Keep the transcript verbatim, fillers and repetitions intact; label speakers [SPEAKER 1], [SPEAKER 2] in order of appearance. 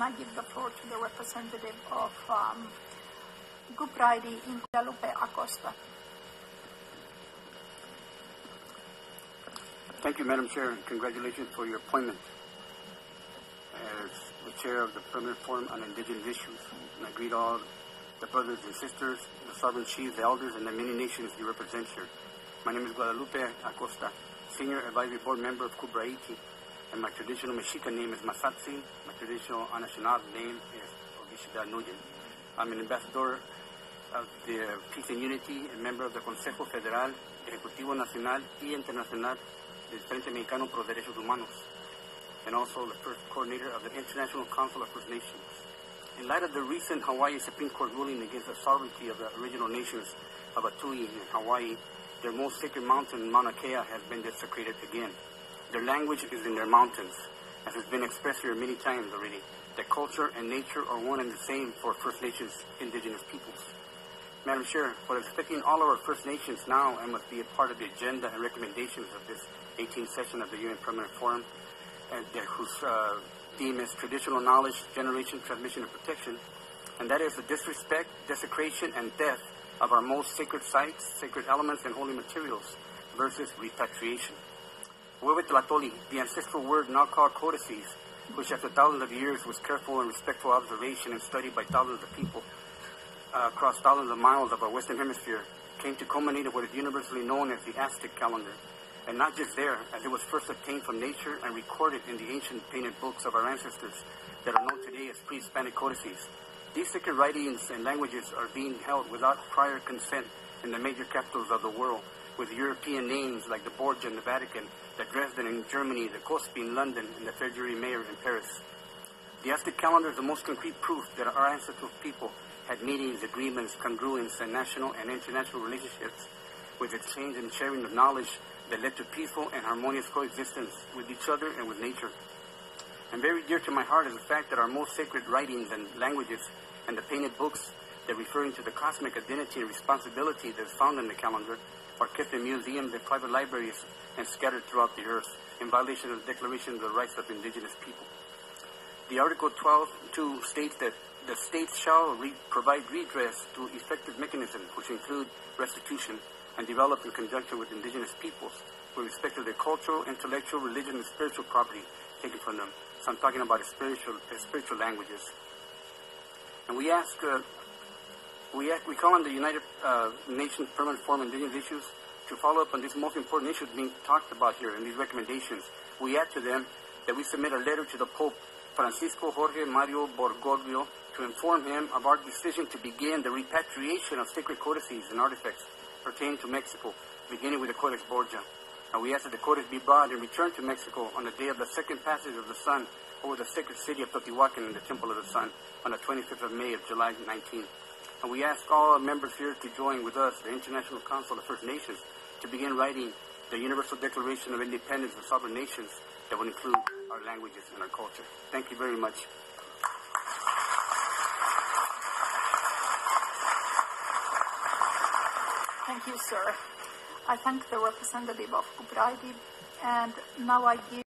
[SPEAKER 1] and I give the floor to the representative of um, Good Friday in Guadalupe Acosta.
[SPEAKER 2] Thank you, Madam Chair, and congratulations for your appointment as the chair of the Permanent Forum on Indigenous Issues. And I greet all the brothers and sisters, the sovereign chiefs, the elders, and the many nations you represent here. My name is Guadalupe Acosta, Senior Advisory Board Member of Kubraiti, and my traditional Mexican name is Masatsi. My traditional Anishinaabe name is Ogishida Nuyen. I'm an ambassador of the Peace and Unity, a member of the Consejo Federal, Ejecutivo Nacional y Internacional del Frente Mexicano por los Derechos Humanos, and also the first coordinator of the International Council of First Nations. In light of the recent Hawaii Supreme Court ruling against the sovereignty of the original nations of Atui in Hawaii, their most sacred mountain, Mauna Kea, has been desecrated again. Their language is in their mountains, as has been expressed here many times already, that culture and nature are one and the same for First Nations indigenous peoples. Madam Chair, what is affecting all of our First Nations now and must be a part of the agenda and recommendations of this eighteenth session of the U N Permanent Forum, and uh, whose uh, theme is traditional knowledge, generation, transmission, and protection, and that is the disrespect, desecration, and death of our most sacred sites, sacred elements, and holy materials versus repatriation. Huehuetlatoli, the ancestral word now called codices, which after thousands of years was careful and respectful observation and studied by thousands of people uh, across thousands of miles of our Western Hemisphere, came to culminate in what is universally known as the Aztec calendar. And not just there, as it was first obtained from nature and recorded in the ancient painted books of our ancestors that are known today as pre-Hispanic codices. These sacred writings and languages are being held without prior consent in the major capitals of the world, with European names like the Borgia in the Vatican, the Dresden in Germany, the Cospi in London, and the February Mayor in Paris. The Aztec calendar is the most concrete proof that our ancestral people had meetings, agreements, congruence, and national and international relationships with exchange and sharing of knowledge that led to peaceful and harmonious coexistence with each other and with nature. And very dear to my heart is the fact that our most sacred writings and languages and the painted books that referring to the cosmic identity and responsibility that is found in the calendar are kept in museums and private libraries and scattered throughout the earth in violation of the Declaration of the Rights of Indigenous People. The Article twelve point two states that the states shall re provide redress through effective mechanisms which include restitution and developed in conjunction with indigenous peoples with respect to their cultural, intellectual, religious, and spiritual property taken from them. So I'm talking about spiritual, uh, spiritual languages. And we ask, uh, we ask, we call on the United uh, Nations Permanent Forum on Indigenous Issues to follow up on these most important issues being talked about here in these recommendations. We add to them that we submit a letter to the Pope Francisco Jorge Mario Bergoglio to inform him of our decision to begin the repatriation of sacred codices and artifacts pertaining to Mexico, beginning with the Codex Borgia. And we ask that the Codex be brought and returned to Mexico on the day of the second passage of the sun over the sacred city of Teotihuacan in the Temple of the Sun on the twenty-fifth of May of July nineteenth. And we ask all members here to join with us, the International Council of First Nations, to begin writing the Universal Declaration of Independence of Sovereign Nations that will include our languages and our culture. Thank you very much.
[SPEAKER 1] Thank you, sir. I thank the representative of Kubraidi, and now I give